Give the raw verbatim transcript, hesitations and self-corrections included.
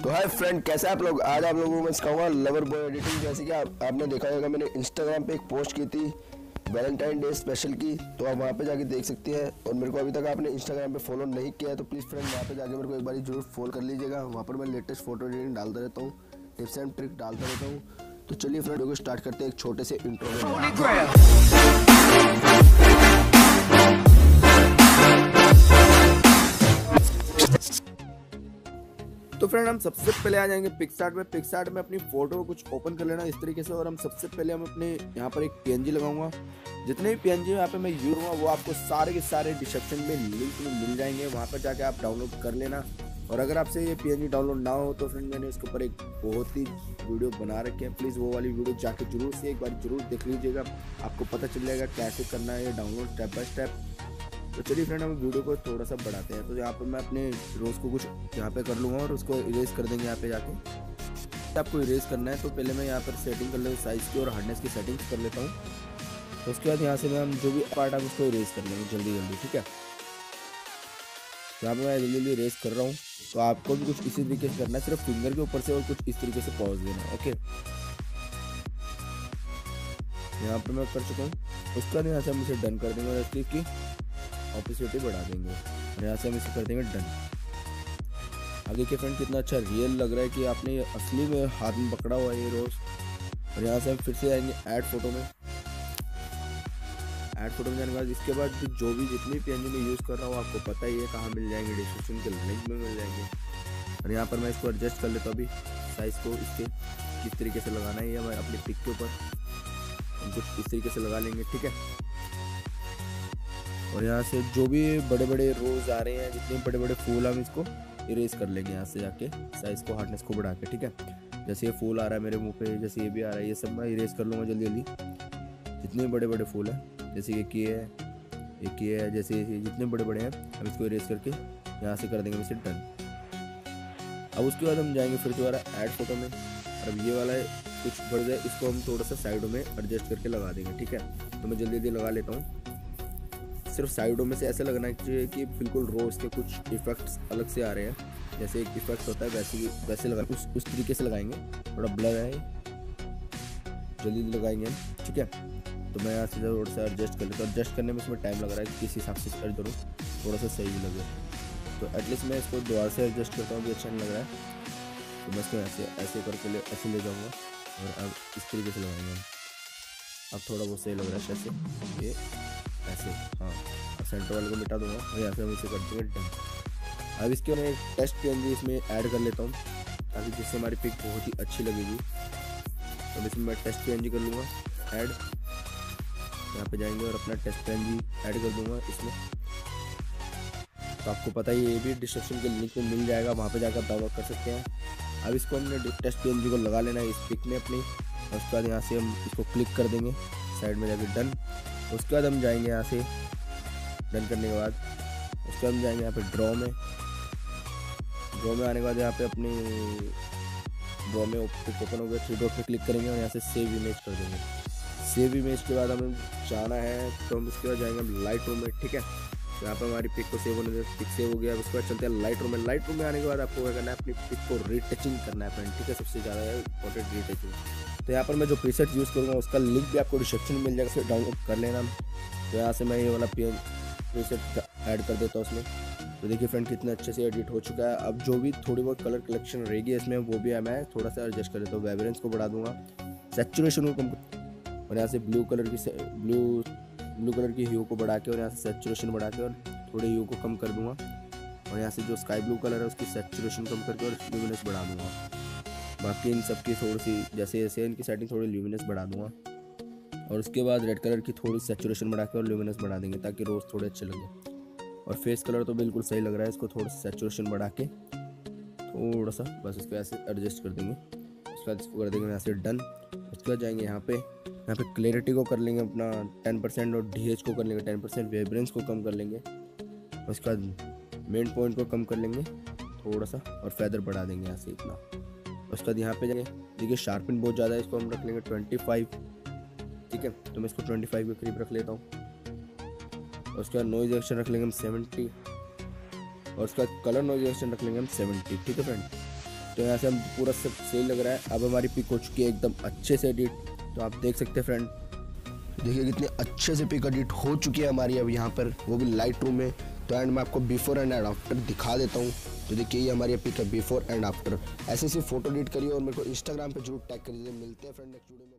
तो hi friend, कैसे आप लोग। आज आप लोगों को मैं सिखाऊंगा लवर बॉय एडिटिंग। जैसे कि आप आपने देखा होगा, मैंने इंस्टाग्राम पे एक पोस्ट की थी वैलेंटाइन डे स्पेशल की, तो आप वहाँ पे जाके देख सकते हैं। और मेरे को अभी तक आपने इंस्टाग्राम पे फॉलो नहीं किया है तो प्लीज़ फ्रेंड वहाँ पे जाके मेरे को एक बार जरूर फॉलो कर लीजिएगा। वहाँ पर मैं लेटेस्ट फोटो एडिटिंग डालता रहता हूँ, टिप्स एंड ट्रिक डालता रहता हूँ। तो चलिए फ्रेंड को स्टार्ट करते हैं एक छोटे से इंट्रो में। तो फ्रेंड हम सबसे पहले आ जाएंगे पिक्सआर्ट में। पिक्सआर्ट में अपनी फोटो को कुछ ओपन कर लेना इस तरीके से। और हम सबसे पहले हम अपने यहाँ पर एक पीएनजी लगाऊंगा। जितने भी पीएनजी यहाँ पे मैं यूज करूँगा वो आपको सारे के सारे डिस्क्रिप्शन में लिंक में मिल जाएंगे, वहाँ पर जाके आप डाउनलोड कर लेना। और अगर आपसे ये पीएनजी डाउनलोड ना हो तो फ्रेंड मैंने इसके ऊपर एक बहुत ही वीडियो बना रखे हैं, प्लीज़ वो वाली वीडियो जाके जरूर से एक बार जरूर देख लीजिएगा। आपको पता चल जाएगा कैसे करना है ये डाउनलोड स्टेप बाय स्टेप। तो चलिए फ्रेंड हम वीडियो को थोड़ा सा बढ़ाते हैं। तो यहाँ पर मैं अपने रोज़ को कुछ यहाँ पे कर लूँगा और उसको इरेज कर देंगे यहाँ पे जाके। आपको इरेज करना है तो पहले मैं यहाँ पर सेटिंग कर लेता हूँ, साइज़ की और हार्डनेस की सेटिंग्स कर लेता हूँ। तो उसके बाद यहाँ से मैं हम जो भी पार्ट है उसको इरेज कर लेंगे जल्दी जल्दी, ठीक है। यहाँ पर मैं जल्दी जल्दी इरेज कर रहा हूँ। तो आपको भी कुछ इसी तरीके से करना है, सिर्फ फिंगर के ऊपर से और कुछ इस तरीके से पॉज देना है, ओके। यहाँ पर मैं कर चुका हूँ। उसके बाद यहाँ से हम इसे डन कर देंगे और इसकी ऑपोसिटी बढ़ा देंगे और यहाँ से हम इसे कर देंगे डन। आगे के फ्रेंड कितना अच्छा रियल लग रहा है कि आपने ये असली में हाथ में पकड़ा हुआ है ये रोज। और यहाँ से हम फिर से आएंगे ऐड फोटो में। ऐड फोटो में जाने के बाद इसके बाद जो भी जितनी पीएनजी में यूज़ कर रहा हूँ आपको पता ही है कहाँ मिल जाएंगे, डिस्क्रिप्शन के लिंक में मिल जाएंगे। और यहाँ पर मैं इसको एडजस्ट कर लेता हूँ अभी साइज़ को, इसके किस तरीके से लगाना है ये हमारे अपने पिक के ऊपर हम कुछ इस तरीके से लगा लेंगे, ठीक है। और यहाँ से जो भी बड़े बड़े रोज आ रहे हैं, जितने बड़े बड़े फूल हम इसको इरेज कर लेंगे यहाँ से जाके साइज़ को हार्डनेस को बढ़ा के, ठीक है। जैसे ये फूल आ रहा है मेरे मुंह पे, जैसे ये भी आ रहा है, ये सब मैं इरेज कर लूँगा जल्दी जल्दी। जितने बड़े बड़े फूल हैं, जैसे ये किए है, ये किए है, जैसे जितने बड़े बड़े हैं हम इसको इरेज करके यहाँ से कर देंगे इसे डन। अब उसके बाद हम जाएंगे फिर दोबारा ऐड फोटो में। और अब ये वाला कुछ बढ़ जाए इसको हम थोड़ा सा साइडों में एडजस्ट करके लगा देंगे, ठीक है। तो मैं जल्दी जल्दी लगा लेता हूँ। सिर्फ साइडों में से ऐसा लगना चाहिए कि बिल्कुल रोज के कुछ इफेक्ट्स अलग से आ रहे हैं, जैसे एक इफेक्ट होता है वैसे ही वैसे लगा उस उस तरीके से लगाएंगे। थोड़ा ब्लर है, जल्दी लगाएंगे हम, ठीक है। तो मैं यहाँ से थोड़ा सा एडजस्ट कर लेता हूँ। एडजस्ट करने में इसमें टाइम लग रहा है कि किस हिसाब से एड करूँ थोड़ा सा सही लगे। तो एटलीस्ट मैं इसको दोबारा से एडजस्ट करता हूँ, भी अच्छा नहीं लग रहा है। तो मैं इसको ऐसे ऐसे करके ले ऐसे ले जाऊँगा और अब इस तरीके से लगाएंगे हम। अब थोड़ा बहुत सही लग रहा है ऐसे, ये ऐसे, हाँ। अब सेंटर वाले को मिटा दूंगा और यहाँ से हम इसे कर देंगे डन। अब इसके मैं एक टेस्ट पीएनजी इसमें ऐड कर लेता हूँ ताकि जिससे हमारी पिक बहुत ही अच्छी लगेगी। तो इसमें मैं टेस्ट पीएनजी कर लूँगा ऐड, यहाँ पे जाएंगे और अपना टेस्ट पीएनजी ऐड कर दूँगा इसमें। तो आपको पता ही ये भी डिस्क्रिप्शन के लिंक में मिल जाएगा, वहाँ पर जाकर डाउनलोड कर सकते हैं। अब इसको हमने टेस्ट पीएनजी को लगा लेना है इस पिक में अपनी। और उसके बाद यहाँ से हम इसको क्लिक कर देंगे साइड में जाके डन। उसके बाद हम जाएंगे यहाँ से डन करने के बाद उसके बाद हम जाएंगे यहाँ पे ड्रॉ में। ड्रॉ में आने के बाद यहाँ पे अपनी ड्रॉ में ओपन हो गया, थ्री डॉट पे क्लिक करेंगे और यहाँ से सेव इमेज कर देंगे। सेव इमेज के बाद हमें जाना है तो हम उसके बाद जाएंगे हम लाइट रूम में, ठीक है। तो यहाँ पर हमारी पिक को सेव होने दे, पिक सेव हो गया। उसके बाद चलते हैं लाइट रूम में। लाइट रूम में आने के बाद आपको क्या करना है, अपनी पिक को रीटचिंग करना है फ्रेंड, ठीक है। सबसे ज़्यादा है इंपॉर्टेंट रीटचिंग। तो यहाँ पर मैं जो प्रीसेट यूज़ करूँगा उसका लिंक भी आपको डिस्क्रिप्शन में मिल जाएगा, उसे डाउनलोड कर लेना। तो यहाँ से मैं ये वाला प्रीसेट ऐड कर देता हूँ उसमें। तो देखिए फ्रेंड कितना अच्छे से एडिट हो चुका है। अब जो भी थोड़ी बहुत कलर कलेक्शन रहेगी इसमें वो भी मैं थोड़ा सा एडजस्ट कर देता हूँ। वाइब्रेंस को बढ़ा दूंगा, सैचुरेशन को कम, और यहाँ से ब्लू कलर की ब्लू ब्लू कलर की ह्यू को बढ़ा के और यहाँ से सैचुरेशन बढ़ा के और थोड़े ह्यू को कम कर दूंगा। और यहाँ से जो स्काई ब्लू कलर है उसकी सैचुरेशन कम करके और ल्यूमिनेंस बढ़ा दूंगा। बाकी इन सब की थोड़ी सी जैसे जैसे इनकी सेटिंग थोड़ी ल्यूमिनेंस बढ़ा दूंगा। और उसके बाद रेड कलर की थोड़ी सैचुरेशन बढ़ा के और ल्यूमिनेंस बढ़ा देंगे ताकि रोज़ थोड़े अच्छे लगे। और फेस कलर तो बिल्कुल सही लग रहा है, इसको थोड़ा सा सैचुरेशन बढ़ा के थोड़ा सा बस इसको ऐसे एडजस्ट कर देंगे। उसके बाद इसको कर देंगे यहाँ से डन। उसके बाद जाएंगे यहाँ पे यहाँ पे क्लैरिटी को कर लेंगे अपना टेन परसेंट और डी एच को कर लेंगे टेन परसेंट, वेवरेंस को कम कर लेंगे। उसके बाद मेन पॉइंट को कम कर लेंगे थोड़ा सा और फेदर बढ़ा देंगे यहाँ से इतना। उसके बाद यहाँ पे जाएंगे, देखिए शार्पिन बहुत ज़्यादा है, इसको हम रख लेंगे ट्वेंटी फाइव, ठीक है। तो मैं इसको ट्वेंटी फाइव के करीब रख लेता हूँ। और उसके बाद नॉइज रिडक्शन रख लेंगे हम सेवेंटी और उसके बाद कलर नॉइज रिडक्शन रख लेंगे हम सेवेंटी, ठीक है फ्रेंड। तो यहाँ से हम पूरा सब सही लग रहा है। अब हमारी पिक हो चुकी है एकदम अच्छे से एडिट, तो आप देख सकते हैं फ्रेंड, देखिए कितने अच्छे से पिक एडिट हो चुकी है हमारी अब यहाँ पर, वो भी लाइट रूम में। तो एंड मैं आपको बिफोर एंड आफ्टर दिखा देता हूँ। तो देखिए ये हमारी पिक है बिफोर एंड आफ्टर। ऐसे ऐसे फोटो एडिट करिए और मेरे को इंस्टाग्राम पे जरूर टैग कर दीजिए। मिलते हैं फ्रेंड नेक्स्ट वीडियो में।